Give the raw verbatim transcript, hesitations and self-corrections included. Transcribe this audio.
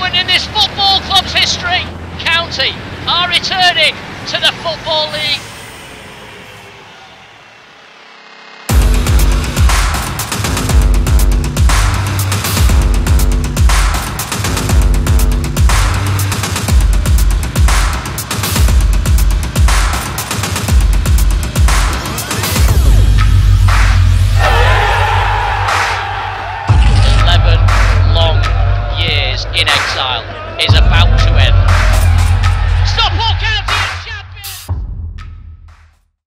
moment in this football club's history. County are returning to the Football League